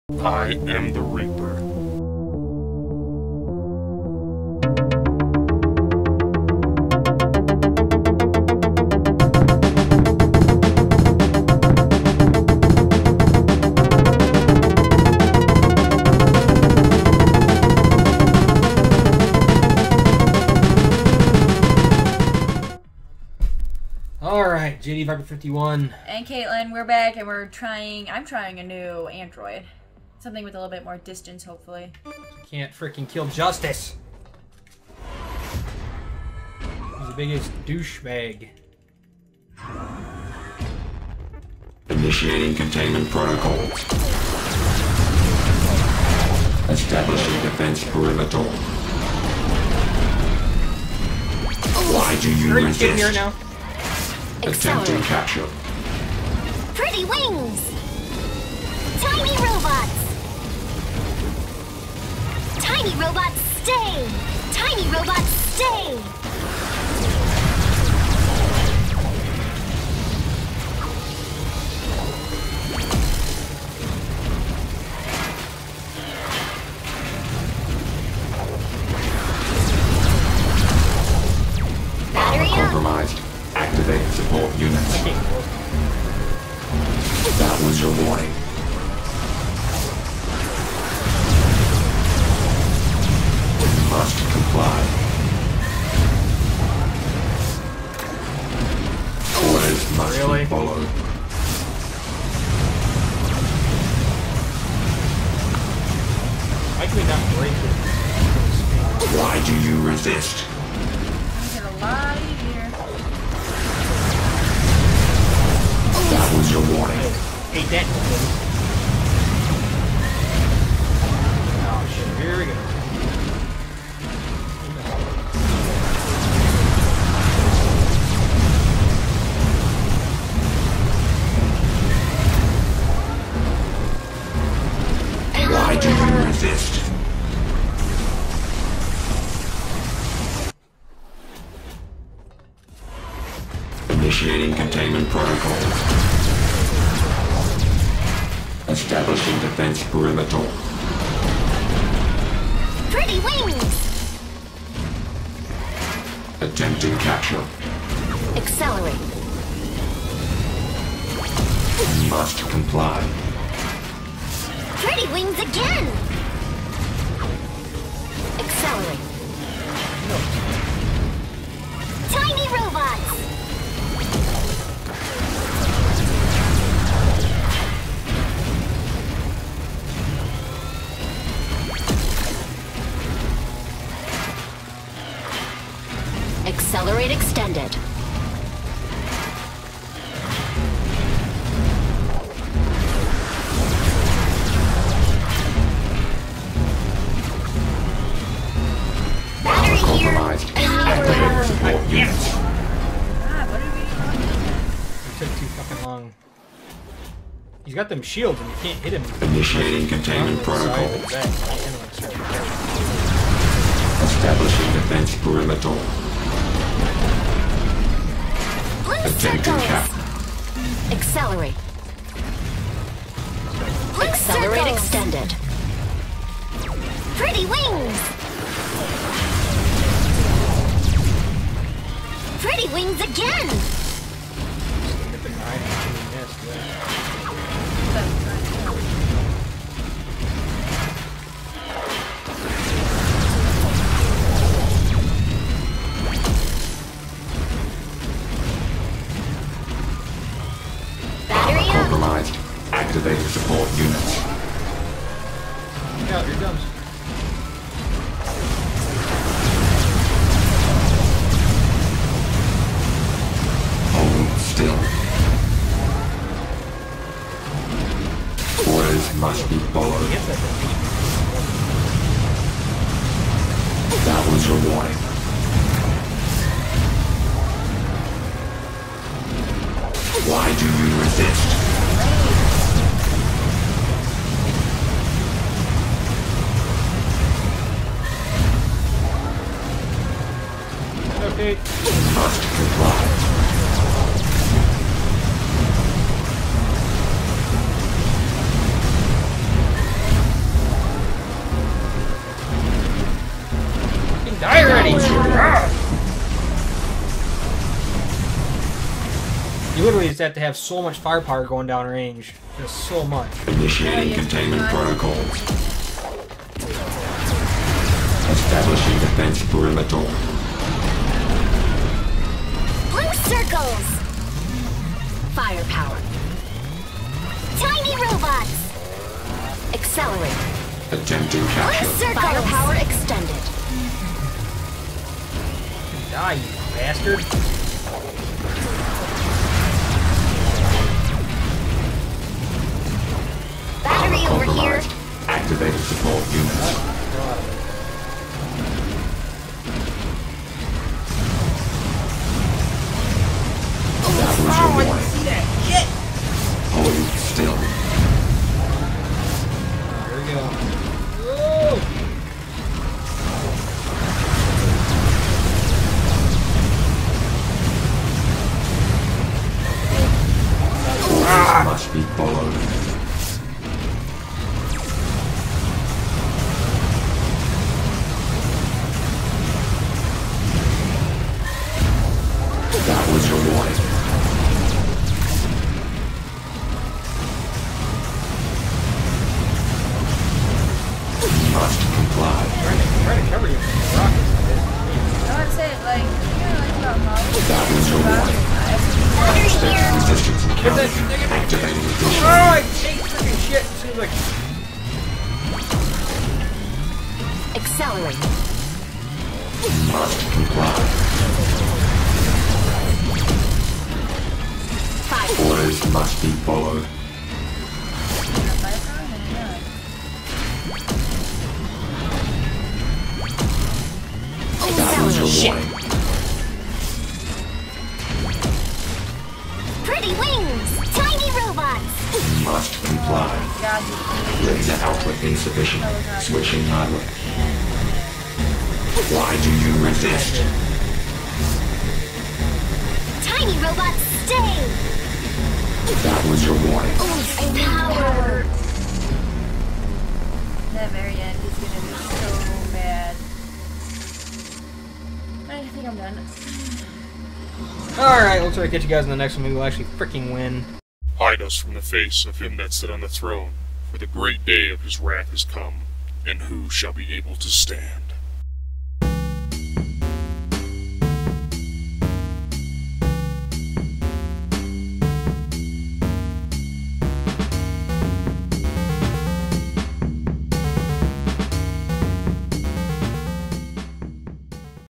I am the Reaper. Alright, jdviper51. And Caitlin, we're back and I'm trying a new android. Something with a little bit more distance, hopefully. Can't freaking kill Justice. He's the biggest douchebag. Initiating containment protocols. Establishing defense perimeter. Why do you resist? Here now. Attempting capture. Pretty wings! Tiny robots! Tiny robots stay! Tiny robots stay! Battery up! Compromised. Activate support units. That was your warning. Must comply. Orders must be followed. Why can we not break it? Why do you resist? Get a lot easier. That was your warning. Hey, that. Oh shit, here we go. Why do you resist? Initiating containment protocols. Establishing defense perimeter. Pretty wings! Attempting capture. Accelerate. Must comply. Pretty wings again! Accelerate. Tiny robots! Accelerate extended. Battery here. Compromised. Activate support units. What are we... It took too fucking long. He's got them shields and you can't hit him. Initiating containment protocols. Protocol. Establishing defense perimeter. Blue Attempting circles. capture. Accelerate. Blue Accelerate circles. extended. Pretty wings. Pretty wings again. Hit the 9 and he missed. Yeah. Battery up. Compromised. Activate support units. Look out, here it comes. Hold still. Orders must be followed. He hits that thing. That was your warning. Why do you resist? Okay. Must comply. that to have so much firepower going down range. Just so much. Initiating containment protocols. Establishing defense perimeter. Blue circles. Firepower. Tiny robots. Accelerate. Attempting Blue capture. circles. Firepower extended. Die, you bastard. Battery over here. Activated support units. That was your warning. Hold still. There we go. Whoa! Orders must be followed. That was your warning. Must comply. Trying to cover you from the rockets. I would say, like, about That was your warning. Expect resistance encounter. Activating addition. Oh, I hate freaking shit. Seems like Accelerate. Must comply. Orders must be followed. That was your warning. Pretty wings. Tiny robots. Must comply. Laser output insufficient. Switching hardware. Why do you resist? Tiny robots stay. That was your warning. Power. That very end is gonna be so bad. I think I'm done. alright, we'll try to catch you guys in the next one. Maybe we'll actually freaking win. Hide us from the face of him that sit on the throne, for the great day of his wrath is come, and who shall be able to stand?